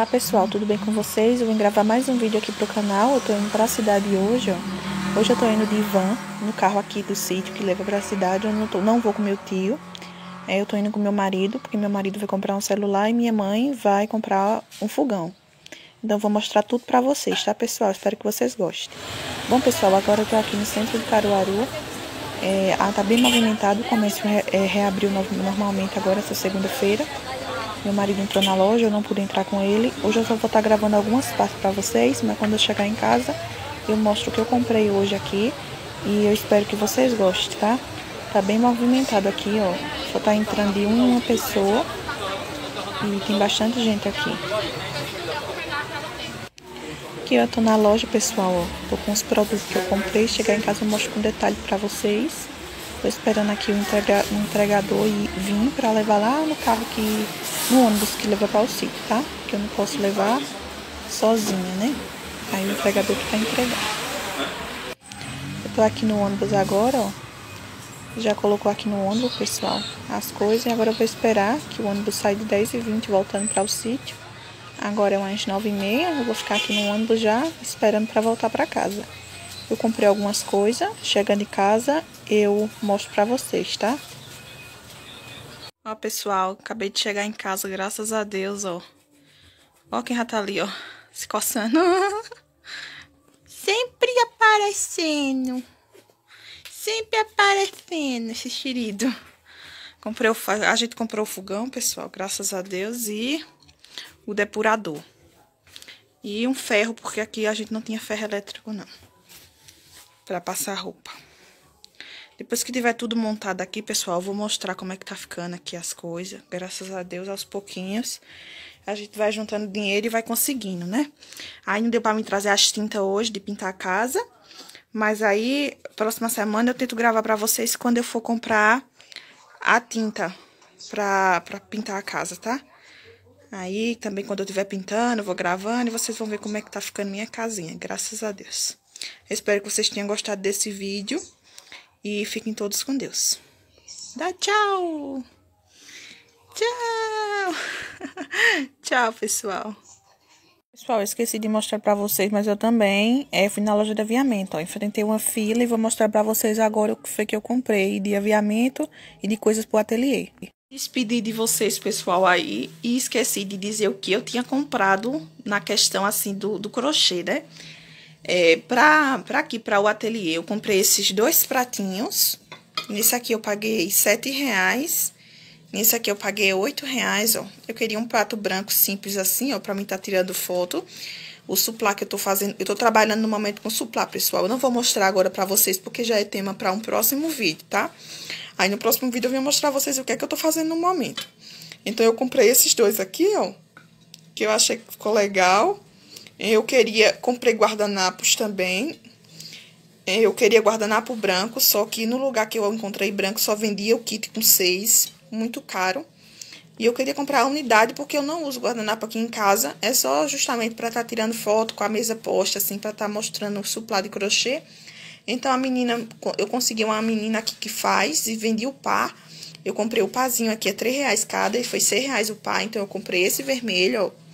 Olá pessoal, tudo bem com vocês? Eu vim gravar mais um vídeo aqui pro canal. Eu tô indo pra cidade hoje, ó. Hoje eu tô indo de van, no carro aqui do sítio que leva pra cidade. Eu não vou com meu tio. Eu tô indo com meu marido, porque meu marido vai comprar um celular e minha mãe vai comprar um fogão. Então eu vou mostrar tudo pra vocês, tá pessoal? Espero que vocês gostem. Bom pessoal, agora eu tô aqui no centro de Caruaru. Tá bem movimentado, o comércio reabriu normalmente agora, essa segunda-feira. Meu marido entrou na loja, eu não pude entrar com ele. Hoje eu só vou estar gravando algumas partes pra vocês, mas quando eu chegar em casa, eu mostro o que eu comprei hoje aqui. E eu espero que vocês gostem, tá? Tá bem movimentado aqui, ó. Só tá entrando de uma pessoa. E tem bastante gente aqui. Aqui eu tô na loja, pessoal, ó. Tô com os produtos que eu comprei. Chegar em casa eu mostro com detalhe pra vocês. Tô esperando aqui o entregador vir pra levar lá no carro no ônibus que leva para o sítio, tá? Que eu não posso levar sozinha, né? Aí o entregador que vai entregar. Eu tô aqui no ônibus agora, ó. Já colocou aqui no ônibus, pessoal, as coisas. E agora eu vou esperar que o ônibus saia de 10h20 voltando para o sítio. Agora é umas 9h30. Eu vou ficar aqui no ônibus já esperando para voltar para casa. Eu comprei algumas coisas. Chegando em casa, eu mostro pra vocês, tá? Ó, pessoal, acabei de chegar em casa, graças a Deus, ó. Ó quem já tá ali, ó, se coçando. Sempre aparecendo. Sempre aparecendo esse xerido. A gente comprou o fogão, pessoal, graças a Deus, e o depurador. E um ferro, porque aqui a gente não tinha ferro elétrico, não. Pra passar roupa. Depois que tiver tudo montado aqui, pessoal, eu vou mostrar como é que tá ficando aqui as coisas. Graças a Deus, aos pouquinhos, a gente vai juntando dinheiro e vai conseguindo, né? Aí não deu pra me trazer as tintas hoje de pintar a casa. Mas aí, próxima semana, eu tento gravar pra vocês quando eu for comprar a tinta pra pintar a casa, tá? Aí, também quando eu estiver pintando, eu vou gravando e vocês vão ver como é que tá ficando minha casinha. Graças a Deus. Eu espero que vocês tenham gostado desse vídeo. E fiquem todos com Deus. Dá tchau! Tchau! Tchau, pessoal. Pessoal, eu esqueci de mostrar pra vocês, mas eu também fui na loja de aviamento, ó. Enfrentei uma fila e vou mostrar pra vocês agora o que foi que eu comprei de aviamento e de coisas pro ateliê. Despedi de vocês, pessoal, aí, e esqueci de dizer o que eu tinha comprado na questão, assim, do crochê, né? Pra o ateliê, eu comprei esses dois pratinhos. Nesse aqui eu paguei R$7. Nesse aqui eu paguei R$8, ó. Eu queria um prato branco simples assim, ó, pra mim tá tirando foto. O suplá que eu tô fazendo, eu tô trabalhando no momento com suplá, pessoal. Eu não vou mostrar agora pra vocês, porque já é tema pra um próximo vídeo, tá? Aí no próximo vídeo eu vou mostrar pra vocês o que é que eu tô fazendo no momento. Então eu comprei esses dois aqui, ó, que eu achei que ficou legal. Comprei guardanapos também. Eu queria guardanapo branco, só que no lugar que eu encontrei branco só vendia o kit com 6, muito caro. E eu queria comprar a unidade porque eu não uso guardanapo aqui em casa, é só justamente para estar tirando foto com a mesa posta, assim, para estar mostrando o suplá de crochê. Então eu consegui uma menina aqui que faz e vendi o par. Eu comprei o parzinho aqui, é R$3 cada e foi R$6 o par, então eu comprei esse vermelho, ó.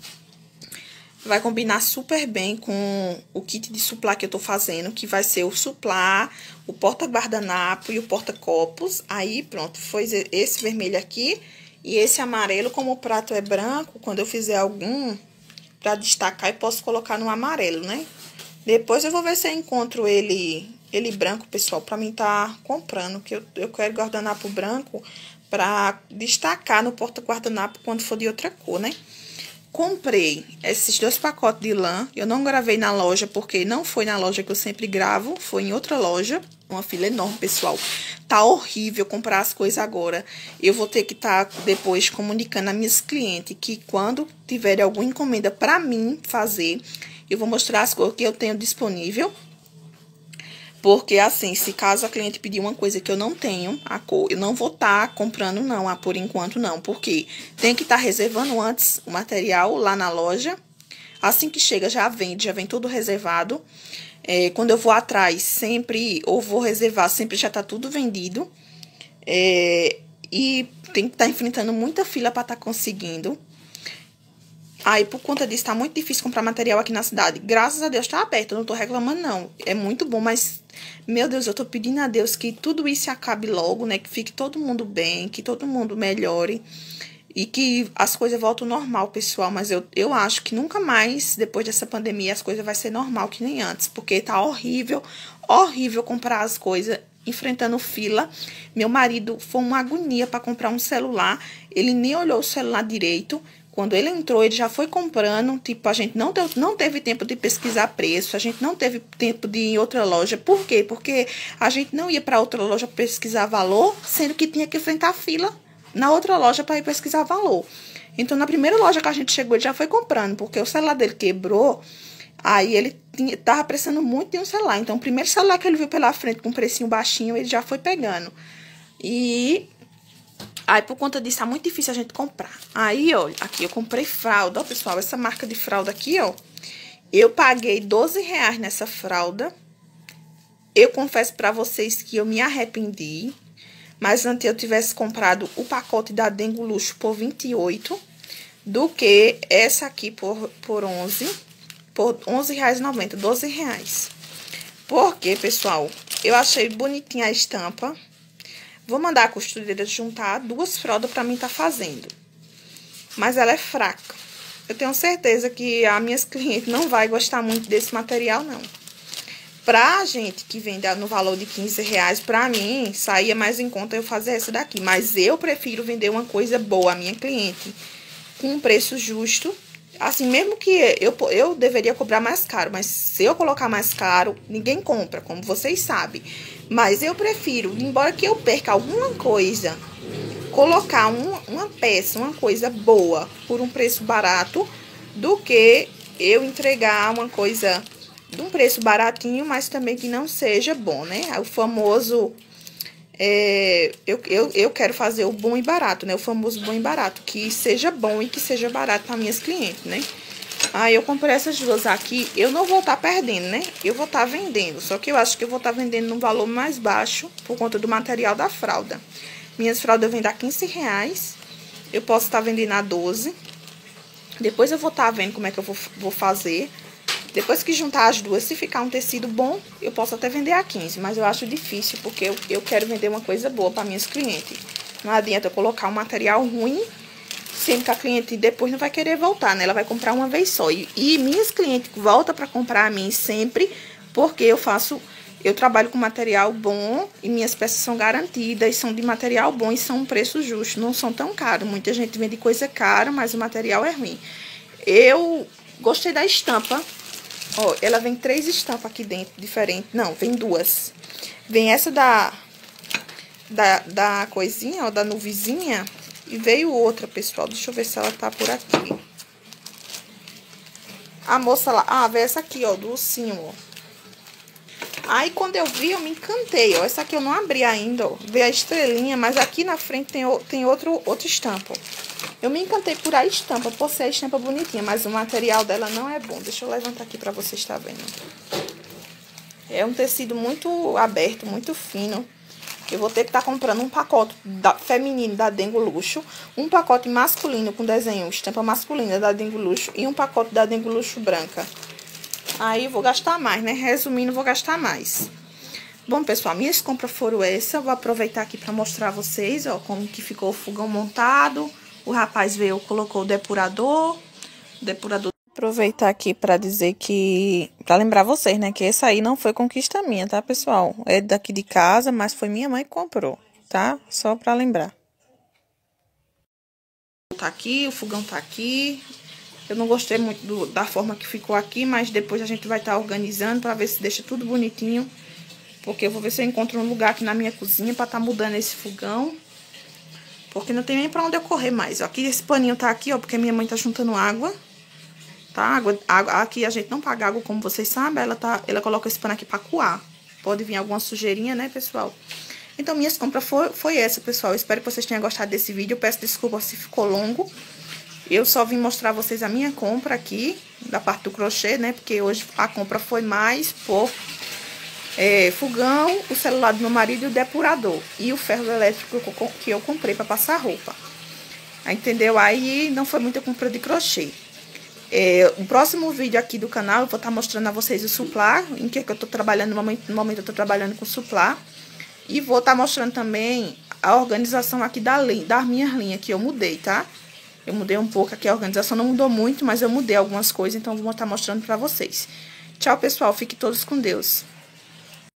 Vai combinar super bem com o kit de suplá que eu tô fazendo, que vai ser o suplá, o porta-guardanapo e o porta-copos. Aí, pronto, foi esse vermelho aqui e esse amarelo. Como o prato é branco, quando eu fizer algum pra destacar, eu posso colocar no amarelo, né? Depois eu vou ver se eu encontro ele branco, pessoal, pra mim tá comprando, que eu quero guardanapo branco pra destacar no porta-guardanapo quando for de outra cor, né? Comprei esses dois pacotes de lã. Eu não gravei na loja, porque não foi na loja que eu sempre gravo. Foi em outra loja. Uma fila enorme, pessoal. Tá horrível comprar as coisas agora. Eu vou ter que estar depois comunicando a minhas clientes que quando tiver alguma encomenda pra mim fazer, eu vou mostrar as coisas que eu tenho disponível. Porque, assim, se caso a cliente pedir uma coisa que eu não tenho, a cor, eu não vou estar comprando, não, por enquanto, não. Porque tem que estar reservando antes o material lá na loja. Assim que chega, já vem tudo reservado. Quando eu vou atrás, sempre, ou vou reservar, sempre já tá tudo vendido. E tem que estar enfrentando muita fila para estar conseguindo. Aí, por conta disso, tá muito difícil comprar material aqui na cidade. Graças a Deus tá aberto, eu não tô reclamando, não. É muito bom, mas, meu Deus, eu tô pedindo a Deus que tudo isso acabe logo, né? Que fique todo mundo bem, que todo mundo melhore. E que as coisas voltem ao normal, pessoal. Mas eu acho que nunca mais, depois dessa pandemia, as coisas vai ser normal que nem antes. Porque tá horrível, horrível comprar as coisas, enfrentando fila. Meu marido foi uma agonia para comprar um celular. Ele nem olhou o celular direito. Quando ele entrou, ele já foi comprando. Tipo, a gente não teve tempo de pesquisar preço. A gente não teve tempo de ir em outra loja. Por quê? Porque a gente não ia para outra loja pesquisar valor, sendo que tinha que enfrentar fila na outra loja para ir pesquisar valor. Então, na primeira loja que a gente chegou, ele já foi comprando, porque o celular dele quebrou. Aí ele tava precisando muito de um celular. Então, o primeiro celular que ele viu pela frente com um precinho baixinho, ele já foi pegando. E aí, por conta disso, tá muito difícil a gente comprar. Aí, olha, aqui eu comprei fralda, ó, pessoal. Essa marca de fralda aqui, ó. Eu paguei R$12 nessa fralda. Eu confesso pra vocês que eu me arrependi. Mas antes eu tivesse comprado o pacote da Dengo Luxo por 28 do que essa aqui por 11. Por R$11,90, R$12. Porque, pessoal, eu achei bonitinha a estampa. Vou mandar a costureira juntar duas fraldas pra mim tá fazendo. Mas ela é fraca. Eu tenho certeza que as minhas clientes não vai gostar muito desse material, não. Pra gente que vende no valor de R$15, pra mim, saía mais em conta eu fazer essa daqui. Mas eu prefiro vender uma coisa boa à minha cliente, com um preço justo. Assim, mesmo que eu deveria cobrar mais caro, mas se eu colocar mais caro, ninguém compra, como vocês sabem. Mas eu prefiro, embora que eu perca alguma coisa, colocar uma peça, uma coisa boa, por um preço barato, do que eu entregar uma coisa de um preço baratinho, mas também que não seja bom, né? O famoso... eu quero fazer o bom e barato, né? O famoso bom e barato. Que seja bom e que seja barato para minhas clientes, né? Aí eu comprei essas duas aqui. Eu não vou estar perdendo, né? Eu vou estar vendendo. Só que eu acho que eu vou estar vendendo num valor mais baixo por conta do material da fralda. Minhas fraldas eu vendo a R$15. Eu posso estar vendendo a 12. Depois eu vou estar vendo como é que eu vou fazer. Depois que juntar as duas, se ficar um tecido bom, eu posso até vender a 15. Mas eu acho difícil, porque eu quero vender uma coisa boa para minhas clientes. Não adianta eu colocar um material ruim, sendo que a cliente depois não vai querer voltar, né? Ela vai comprar uma vez só. E minhas clientes voltam para comprar a mim sempre, porque eu trabalho com material bom e minhas peças são garantidas, são de material bom e são um preço justo, não são tão caros. Muita gente vende coisa cara, mas o material é ruim. Eu gostei da estampa. Ó, ela vem 3 estampas aqui dentro, diferentes. Não, vem 2. Vem essa da coisinha, ó, da nuvizinha. E veio outra, pessoal. Deixa eu ver se ela tá por aqui. A moça lá... Ah, veio essa aqui, ó, do ursinho, ó. Aí, quando eu vi, eu me encantei, ó. Essa aqui eu não abri ainda, ó. Veio a estrelinha, mas aqui na frente tem outra estampa, ó. Eu me encantei por a estampa, por ser a estampa bonitinha, mas o material dela não é bom. Deixa eu levantar aqui pra vocês estarem vendo. É um tecido muito aberto, muito fino. Eu vou ter que estar comprando um pacote feminino da Dengo Luxo, um pacote masculino com desenho, estampa masculina da Dengo Luxo e um pacote da Dengo Luxo branca. Aí eu vou gastar mais, né? Resumindo, vou gastar mais. Bom, pessoal, minhas compras foram essas. Vou aproveitar aqui pra mostrar a vocês, ó, como que ficou o fogão montado. O rapaz veio, colocou o depurador. Aproveitar aqui pra dizer que... Pra lembrar vocês, né? Que essa aí não foi conquista minha, tá, pessoal? É daqui de casa, mas foi minha mãe que comprou, tá? Só pra lembrar. Tá aqui, o fogão tá aqui. Eu não gostei muito da forma que ficou aqui, mas depois a gente vai estar organizando pra ver se deixa tudo bonitinho. Porque eu vou ver se eu encontro um lugar aqui na minha cozinha pra tá mudando esse fogão. Porque não tem nem pra onde eu correr mais. Ó, aqui esse paninho tá aqui, ó, porque minha mãe tá juntando água. Tá? Água, aqui a gente não paga água, como vocês sabem. Ela coloca esse pano aqui pra coar. Pode vir alguma sujeirinha, né, pessoal? Então, minhas compras foi essa, pessoal. Eu espero que vocês tenham gostado desse vídeo. Eu peço desculpa se ficou longo. Eu só vim mostrar a vocês a minha compra aqui, da parte do crochê, né? Porque hoje a compra foi mais por... fogão, o celular do meu marido e o depurador. E o ferro elétrico que eu comprei pra passar roupa. Entendeu? Aí não foi muita compra de crochê. O próximo vídeo aqui do canal eu vou estar mostrando a vocês o suplá, em que eu tô trabalhando, no momento eu tô trabalhando com suplá. E vou estar mostrando também a organização aqui das minhas linhas, que eu mudei, tá? Eu mudei um pouco aqui, a organização não mudou muito, mas eu mudei algumas coisas, então eu vou estar mostrando pra vocês. Tchau, pessoal, fiquem todos com Deus.